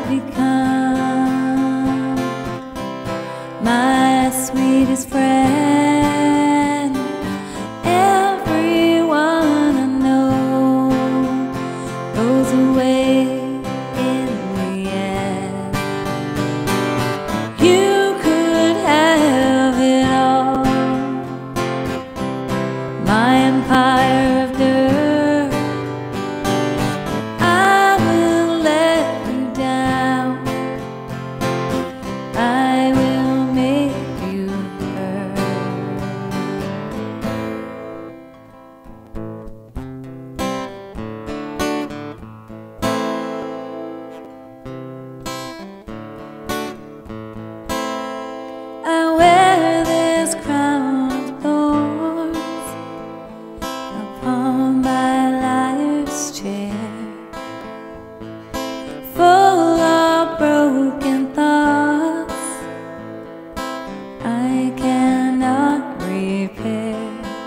become my sweetest friend? Everyone I know goes away in the end. You could have it all, my empire of dirt. I will let you down, I will make you hurt. I wear this crown of thorns upon my liar's chair, full of broken thoughts I cannot repair.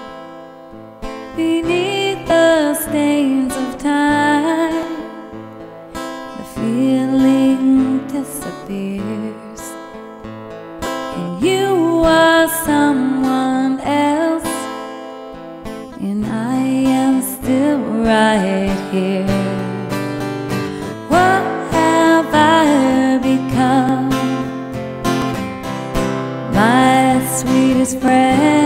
Beneath the stains of time, the feeling disappears, and you are someone else, and I am still right here. What have I become, my sweetest friend?